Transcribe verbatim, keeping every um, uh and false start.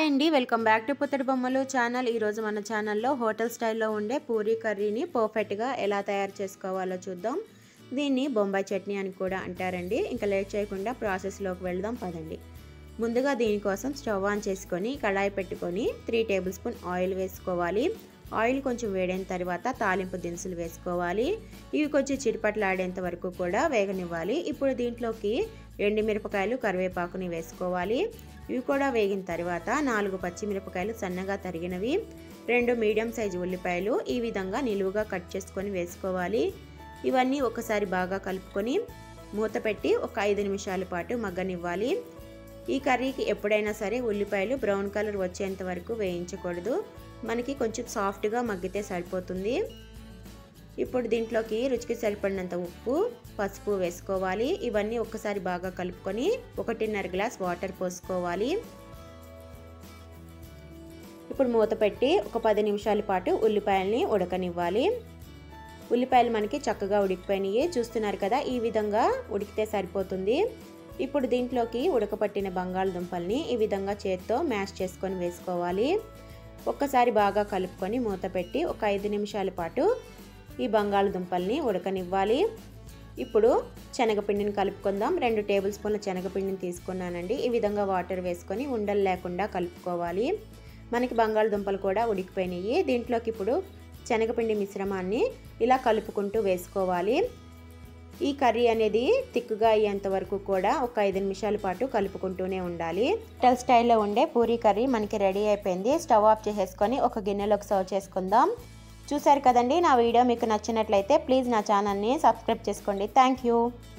Hi అండి, welcome back to పుత్తడి బొమ్మలు ఛానల్. ఈరోజు మన ఛానల్లో హోటల్ స్టైల్లో ఉండే పూరీ కర్రీని పర్ఫెక్ట్గా ఎలా తయారు చేసుకోవాలో చూద్దాం. దీన్ని బొంబాయి చట్నీ అని కూడా అంటారండి. ఇంకా లేట్ చేయకుండా ప్రాసెస్లోకి వెళ్దాం పదండి. ముందుగా దీనికోసం స్టవ్ ఆన్ చేసుకొని కడాయి పెట్టుకొని త్రీ టేబుల్ స్పూన్ ఆయిల్ వేసుకోవాలి. ఆయిల్ కొంచెం వేడైన తర్వాత తాలింపు దినుసులు వేసుకోవాలి. ఇవి కొంచెం చిటపటలాడేంత వరకు కూడా వేగనివ్వాలి. ఇప్పుడు దీంట్లోకి ఎండుమిరపకాయలు, కరివేపాకుని వేసుకోవాలి. ఇవి కూడా వేగిన తర్వాత నాలుగు పచ్చిమిరపకాయలు సన్నగా తరిగినవి, రెండు మీడియం సైజు ఉల్లిపాయలు ఈ విధంగా నిలువుగా కట్ చేసుకొని వేసుకోవాలి. ఇవన్నీ ఒకసారి బాగా కలుపుకొని మూత పెట్టి ఒక ఐదు నిమిషాల పాటు మగ్గనివ్వాలి. ఈ కర్రీకి ఎప్పుడైనా సరే ఉల్లిపాయలు బ్రౌన్ కలర్ వచ్చేంత వరకు వేయించకూడదు, మనకి కొంచెం సాఫ్ట్గా మగ్గితే సరిపోతుంది. ఇప్పుడు దీంట్లోకి రుచికి సరిపడినంత ఉప్పు, పసుపు వేసుకోవాలి. ఇవన్నీ ఒక్కసారి బాగా కలుపుకొని ఒకటిన్నర గ్లాస్ వాటర్ పోసుకోవాలి. ఇప్పుడు మూత పెట్టి ఒక పది నిమిషాల పాటు ఉల్లిపాయల్ని ఉడకనివ్వాలి. ఉల్లిపాయలు మనకి చక్కగా ఉడికిపోయినాయి, చూస్తున్నారు కదా, ఈ విధంగా ఉడికితే సరిపోతుంది. ఇప్పుడు దీంట్లోకి ఉడకపట్టిన బంగాళదుంపల్ని ఈ విధంగా చేత్తో మ్యాష్ చేసుకొని వేసుకోవాలి. ఒక్కసారి బాగా కలుపుకొని మూత పెట్టి ఒక ఐదు నిమిషాల పాటు ఈ బంగాళదుంపల్ని ఉడకనివ్వాలి. ఇప్పుడు శనగపిండిని కలుపుకుందాం. రెండు టేబుల్ స్పూన్ల శనగపిండిని తీసుకున్నానండి. ఈ విధంగా వాటర్ వేసుకొని ఉండలు లేకుండా కలుపుకోవాలి. మనకి బంగాళదుంపలు కూడా ఉడికిపోయినాయి. దీంట్లోకి ఇప్పుడు శనగపిండి మిశ్రమాన్ని ఇలా కలుపుకుంటూ వేసుకోవాలి. ఈ కర్రీ అనేది తిక్కుగా అయ్యేంత వరకు కూడా ఒక ఐదు నిమిషాల పాటు కలుపుకుంటూనే ఉండాలి. హోటల్ స్టైల్లో ఉండే పూరీ కర్రీ మనకి రెడీ అయిపోయింది. స్టవ్ ఆఫ్ చేసేసుకొని ఒక గిన్నెలోకి సర్వ్ చేసుకుందాం. చూసారు కదండి, నా వీడియో మీకు నచ్చినట్లయితే ప్లీజ్ నా ఛానల్ని సబ్స్క్రైబ్ చేసుకోండి. Thank you.